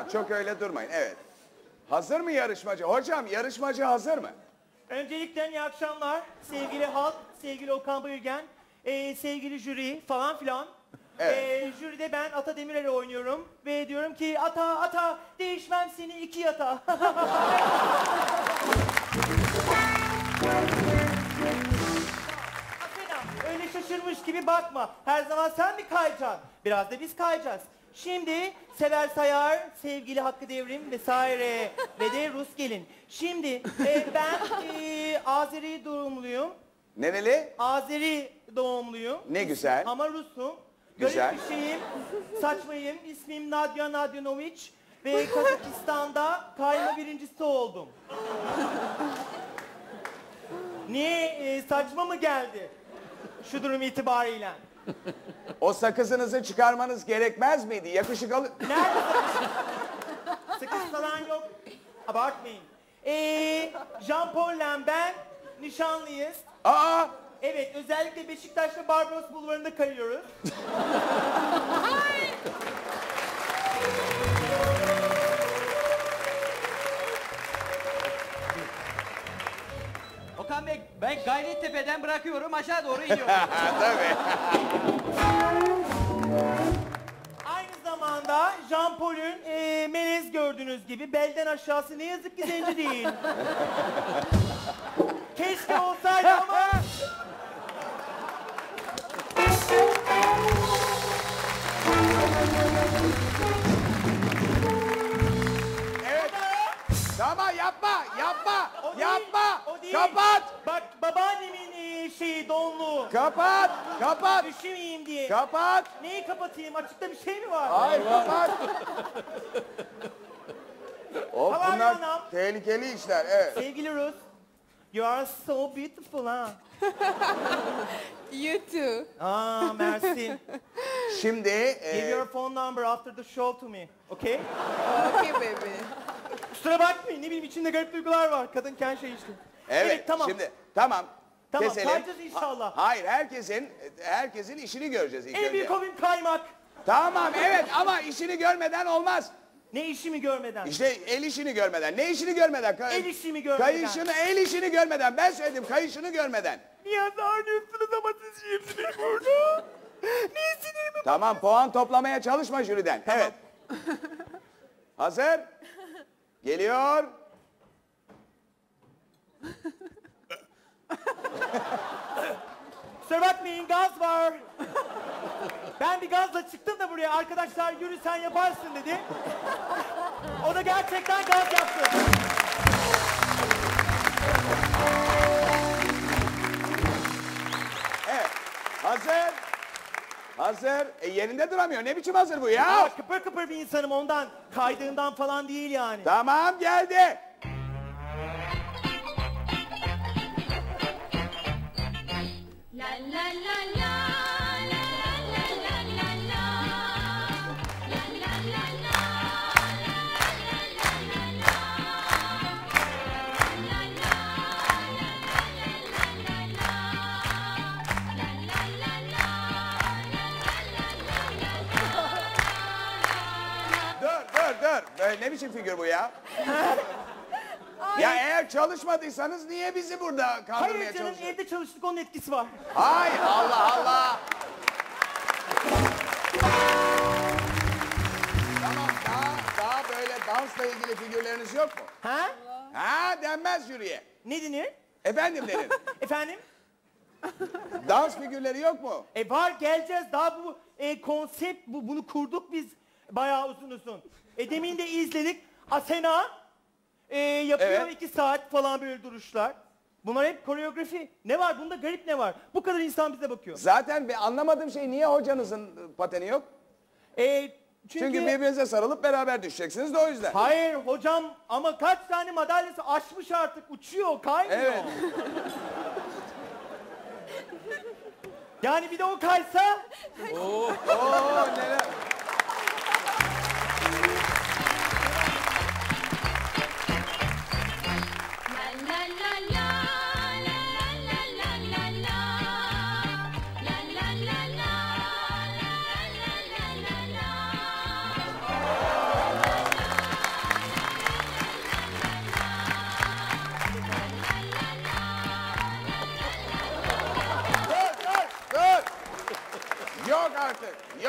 Tamam, çok öyle durmayın. Evet. Hazır mı yarışmacı? Hocam, yarışmacı hazır mı? Öncelikle iyi akşamlar. Sevgili halk, sevgili Okan Bayülgen, sevgili jüri falan filan. Evet. Jüride ben Ata Demirer'i oynuyorum ve diyorum ki ata değişmem seni iki yata. Öyle şaşırmış gibi bakma. Her zaman sen mi kayacaksın? Biraz da biz kayacağız. Şimdi Sever Sayar, sevgili Hakkı Devrim vesaire ve de Rus gelin. Şimdi ben Azeri doğumluyum. Nereli? Azeri doğumluyum. Ne güzel. Ama Rus'um. Güzel. Garip bir şeyim, saçmayım. İsmim Nadia Nadyanoviç ve Kazakistan'da kayma birincisi oldum. Niye? Saçma mı geldi? Şu durum itibariyle. O sakızınızı çıkarmanız gerekmez miydi? Yakışıklı... Nerede sakız falan yok. Abartmayın. Jean-Paul'le ben nişanlıyız. Aa! Evet, özellikle Beşiktaş'ta Barbaros Bulvarı'nda kayıyoruz. Okan Bey, ben Gayrettepe'den bırakıyorum, aşağı doğru iniyorum. Tabii. Aynı zamanda Jean-Paul'ün melez gördüğünüz gibi belden aşağısı ne yazık ki zenci değil. Keşke olsaydı ama... Evet. Tamam, yapma, yapma, O değil, yapma. o değil. Kapat. Bak babaannemin şeyi donlu. Kapat, kapat, Üşümeyeyim diye. kapat. Neyi kapatayım? Açıkta bir şey mi var? Hayır, kapat. Haber Bunlar anam. tehlikeli işler, evet. Sevgili Rus, you are so beautiful ha. You too. Merci. Şimdi... Give your phone number after the show to me. Okay? Okay, baby. Kusura bakmayın, ne bileyim içinde garip duygular var. Kadın kendi şey işte. Evet, tamam. şimdi tamam. Tamam, Keselim. kayacağız inşallah. Hayır, herkesin işini göreceğiz ilk En büyük önce. hobim kaymak. Tamam, evet ama işini görmeden olmaz. Ne işimi görmeden? İşte el işini görmeden. Ne işini görmeden? El işimi görmeden. Kayışını, el işini görmeden. Ben söyledim, kayışını görmeden. Niye ağırlıyorsunuz ama siz şimdi beni burada? Niye sinirimi... Tamam, puan toplamaya çalışma jüriden. Tamam. Evet. Hazır. Geliyor. Kusura bakmayın, gaz var. Ben bir gazla çıktım da buraya. Arkadaşlar yürü sen yaparsın dedi. O da gerçekten gaz yaptı. Evet. Hazır. Hazır. Yerinde duramıyor. Ne biçim hazır bu ya? Ya kıpır kıpır bir insanım ondan. Kaydığından falan değil yani. Tamam, geldi. La la la la la la la la la la la la la Dur. Böyle ne biçim figür bu ya? Ya eğer çalışmadıysanız niye bizi burada kandırmaya Hayır canım, çalışıyorsunuz? evde çalıştık, onun etkisi var. Hayır, Allah Allah. Tamam, daha böyle dansla ilgili figürleriniz yok mu? Ha? Ha, denmez jüriye. Ne denir? Efendim derin. Efendim? Dans figürleri yok mu? Var, geleceğiz. Daha bu konsept, bunu kurduk biz bayağı uzun. Demin de izledik. Asena yapıyor Evet. 2 saat falan böyle duruşlar. Bunlar hep koreografi. Ne var? Bunda garip ne var? Bu kadar insan bize bakıyor. Zaten anlamadığım şey, niye hocanızın pateni yok? Çünkü birbirinize sarılıp beraber düşeceksiniz de o yüzden. Hayır hocam, ama kaç tane madalyası aşmış artık, uçuyor, kaymıyor. Evet. Yani bir de o kaysa... Oo, neler...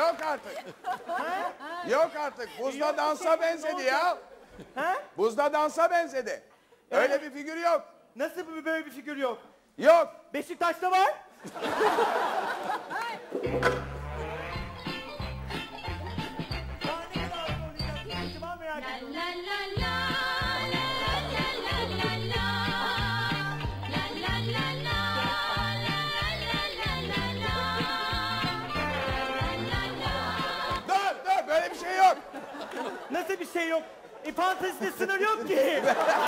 Yok artık. Yok artık. Buzda dansa benzedi ya. Ha? Buzda dansa benzedi. Öyle bir figür yok. Nasıl böyle bir figür yok? Yok. Beşiktaş'ta var. Daha ne kadar zorlayacağız? Acaba merak La ediyorum. la la la, la la la la la. La la la la, la la la la la. Dur böyle bir şey yok. Nasıl bir şey yok? Fantezide sınır yok ki.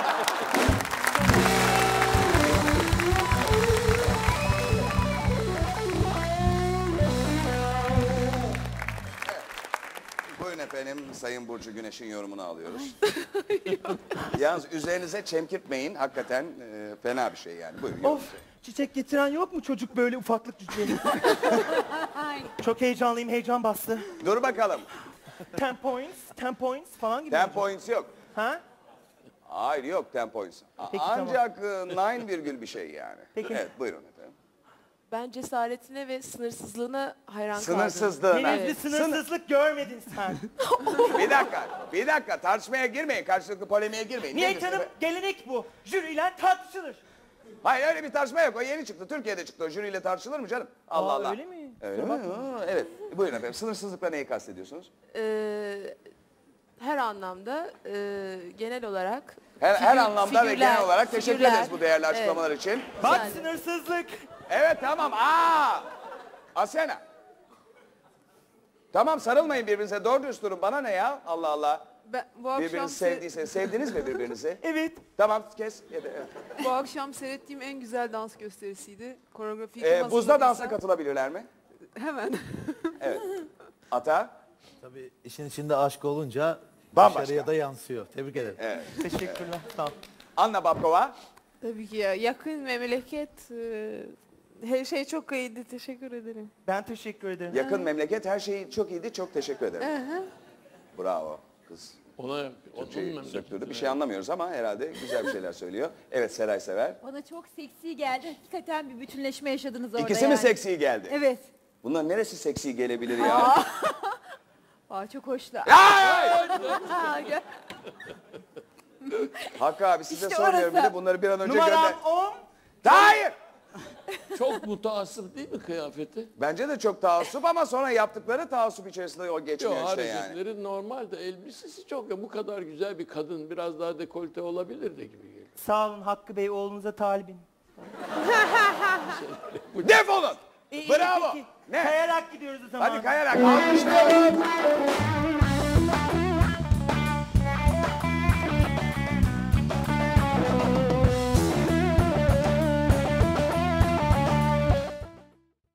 Buyurun efendim Sayın Burcu Güneş'in yorumunu alıyoruz. Yalnız üzerinize çemkirtmeyin hakikaten fena bir şey yani. Buyurun. Of, çiçek getiren yok mu çocuk böyle ufaklık cüceli? Çok heyecanlıyım, heyecan bastı. Dur bakalım. 10 points falan gibi. 10 olacak. points yok. Ha? Hayır yok 10 points. Peki, Ancak 9 virgül bir şey yani. Peki. Evet buyurun efendim. Ben cesaretine ve sınırsızlığına hayran kaldım. Sınırsızlığına. Henüz bir sınırsızlık görmedin sen. Bir dakika tartışmaya girmeyin. Karşılıklı polemiğe girmeyin. Niye Nedir canım? sebep? Gelenek bu. Jüriyle tartışılır. Hayır öyle bir tartışma yok. O yeni çıktı. Türkiye'de çıktı. O jüriyle tartışılır mı canım? Allah Aa, Allah. öyle mi? Öyle mi? Aa, evet. Buyurun efendim. Sınırsızlıkla neyi kastediyorsunuz? Her anlamda genel olarak. Her anlamda ve figürler- genel olarak teşekkür figürler, ederiz bu değerli evet. açıklamalar için. Bak Yani. sınırsızlık. Evet tamam. Asena. Tamam sarılmayın birbirinize. Doğru dürüst durun. Bana ne ya? Allah Allah. Bu akşam, Birbirinizi sevdiyseniz. Sevdiniz mi birbirinizi? Evet. Tamam kes. Evet. bu akşam seyrettiğim en güzel dans gösterisiydi. Koreografiyi kim Buzda dansa hazırladıysa katılabilirler mi? hemen. Evet. Ata? Tabii işin içinde aşk olunca Bambaşka. dışarıya da yansıyor. Tebrik ederim. Evet. Teşekkürler. Sağ ol. Anna Babkova? Tabii ki ya. Yakın memleket. Her şey çok iyiydi. Teşekkür ederim. Ben teşekkür ederim. Yakın memleket her şey çok iyiydi. Çok teşekkür ederim. Bravo kız. Onun Şey, memleketi. söktürdü. Bir şey anlamıyoruz ama herhalde güzel bir şeyler söylüyor. Evet Seray Sever. Bana çok seksi geldi. Hakikaten bir bütünleşme yaşadınız orada İkisi yani. mi seksi geldi? Evet. Bunların neresi seksi gelebilir ya? Aa, çok hoşlar. Hakkı abi size İşte sormuyorum orası. bir de bunları bir an önce Numaram gönder. 10. Hayır! Çok mutaassıp değil mi kıyafeti? Bence de çok taassup ama sonra yaptıkları taassup içerisinde o geçmiyor Yok işte yani. hareketleri normal de elbisesi çok ya bu kadar güzel bir kadın biraz daha dekolte olabilir de gibi geliyor. Sağ olun Hakkı Bey, oğlunuza talibim. Defolun! İyi, Bravo! peki. Ne? Kayarak gidiyoruz o zaman. Hadi kayarak alkışlayalım.